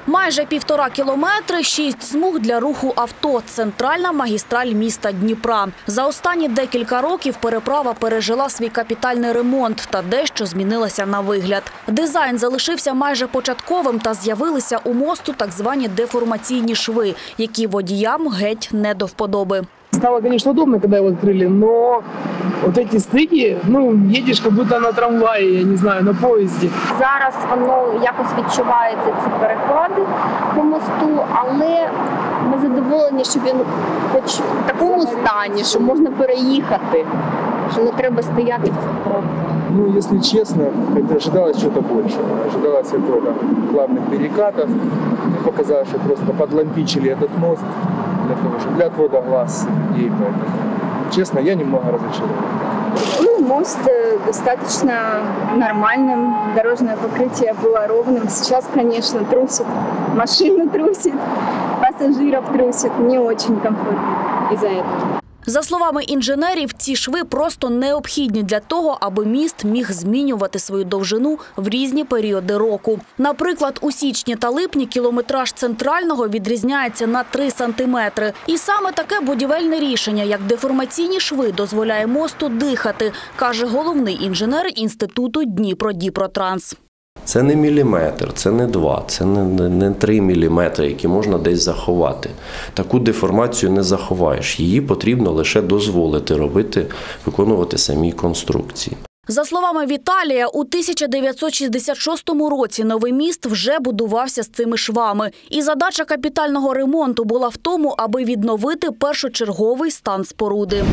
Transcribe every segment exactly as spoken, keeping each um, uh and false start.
Майже півтора кілометри, шість смуг для руху авто. Центральна магістраль міста Дніпра. За останні декілька років переправа пережила свій капітальний ремонт та дещо змінилася на вигляд. Дизайн залишився майже початковим та з'явилися у мосту так звані деформаційні шви, які водіям геть не до вподоби. Стало, конечно, удобно, когда его открыли, но вот эти стыки, ну, едешь как будто на трамвае, я не знаю, на поїзді. Зараз воно якось відчувається, ці переходи по мосту, але ми задоволені, що він хоч в такому стані, що можна переїхати, що не треба стояти в цих пробках. Ну, если честно, это ожидалось что-то большего. Ожидалось этого главных перекатов. Мне показалось, что просто подлампичили этот мост для того, чтобы для отвода глаз. И поэтому, честно, я немного разочарован. Ну, мост достаточно нормальным, дорожное покрытие было ровным. Сейчас, конечно, трусит, машину трусит, пассажиров трусит. Не очень комфортно из-за этого. За словами інженерів, ці шви просто необхідні для того, аби міст міг змінювати свою довжину в різні періоди року. Наприклад, у січні та липні кілометраж центрального відрізняється на три сантиметри. І саме таке будівельне рішення, як деформаційні шви, дозволяє мосту дихати, каже головний інженер інституту Дніпро-Дніпротранс. Це не міліметр, це не два, це не, не, не три міліметри, які можна десь заховати. Таку деформацію не заховаєш. Її потрібно лише дозволити робити, виконувати самі конструкції. За словами Віталія, у тисяча дев'ятсот шістдесят шостому році новий міст вже будувався з цими швами. І задача капітального ремонту була в тому, аби відновити першочерговий стан споруди.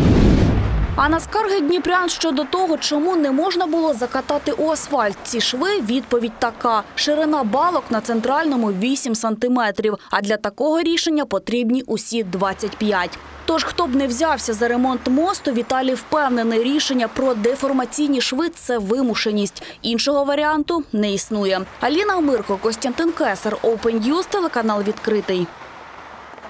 А на скарги дніпрян щодо того, чому не можна було закатати у асфальт ці шви, відповідь така. Ширина балок на центральному вісім сантиметрів, а для такого рішення потрібні усі двадцять п'ять. Тож, хто б не взявся за ремонт мосту, Віталій впевнений, рішення про деформаційні шви – це вимушеність. Іншого варіанту не існує. Аліна Омирко, Костянтин Кесар, Open News, телеканал «Відкритий».